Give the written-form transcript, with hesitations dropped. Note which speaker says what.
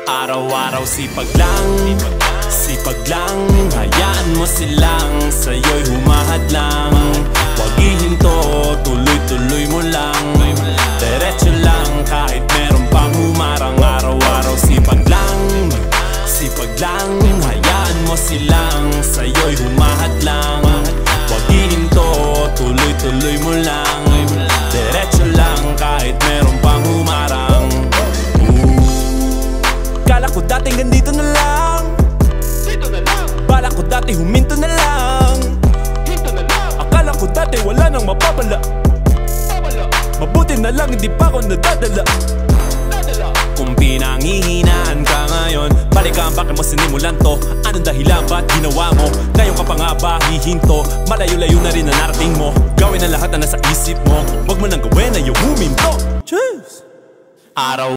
Speaker 1: Araw-araw sipag lang, sipag lang. Hayaan mo silang sa'yo'y humahadlang. Huwag ihinto, tuloy-tuloy mo lang. Diretso lang kahit meron pang humarang. Araw-araw sipag lang, sipag lang. Hayaan mo silang sa'yo'y humahadlang. Huwag ihinto, tuloy-tuloy mo lang. Diretso lang kahit meron pang humarang. Kala ko dati ganito na lang, dito na lang. Bala ko dati huminto na lang, hinto na lang. Akala ko dati wala nang mapapala, mabuti na lang hindi pa ako nadadala. Kung pinanghihinaan ka ngayon, balikan bakit mo sinimulan to? Anong dahilan ba't ginawa mo? Ngayon ka pa nga ba hihinto? Malayo-layo na rin na narating mo. Gawin ang lahat na nasa isip mo. Huwag mo nang gawin na yung huminto. Cheers! Araw